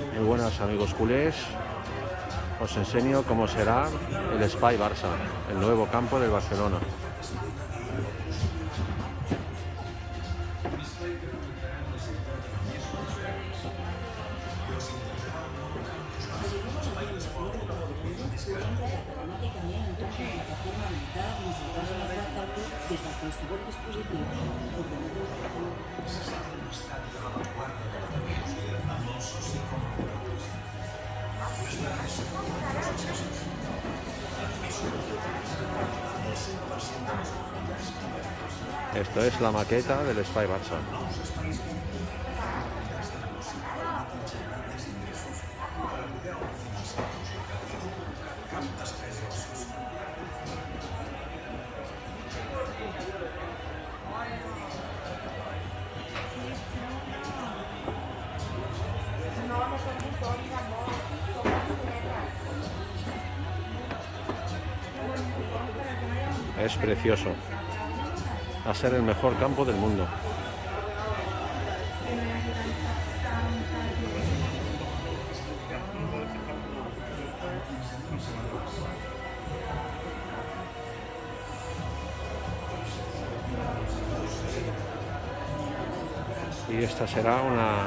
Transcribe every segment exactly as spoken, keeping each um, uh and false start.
Muy buenas amigos culés, os enseño cómo será el Espai Barça, el nuevo campo del Barcelona. Esto es la maqueta del Espai Barça. Es precioso. Va a ser el mejor campo del mundo. Y esta será una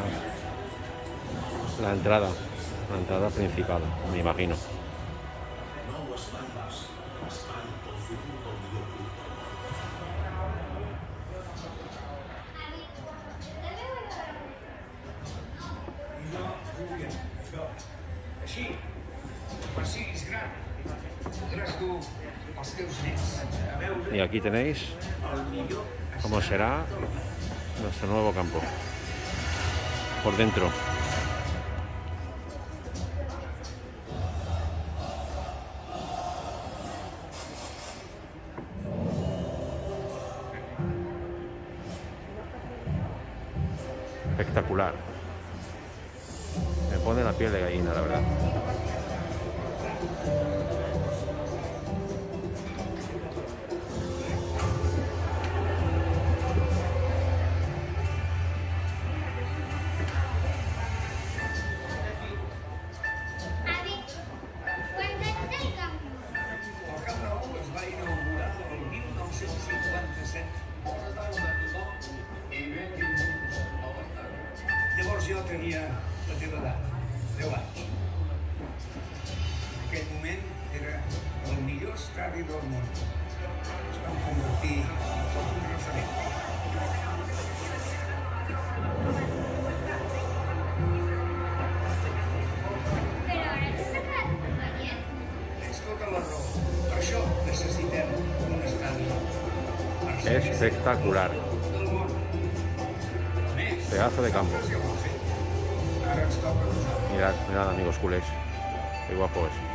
la entrada, la entrada principal, me imagino. Y aquí tenéis cómo será nuestro nuevo campo por dentro. Espectacular. Me pone la piel de gallina, la verdad. Llavors jo tenia la teva edat, deu anys. En aquell moment era el millor estadi del món. Es van convertir en tot un referent. Però ara t'has acabat convenient. Tens tota la raó. Per això necessitem un estadi. Espectacular. Pedazo de campo. Mirad, mirad amigos culés. Qué guapo es.